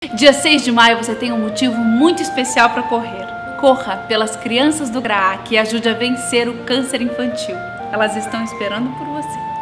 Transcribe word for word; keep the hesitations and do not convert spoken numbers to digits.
Dia seis de maio você tem um motivo muito especial para correr. Corra pelas crianças do Graá, que ajude a vencer o câncer infantil. Elas estão esperando por você.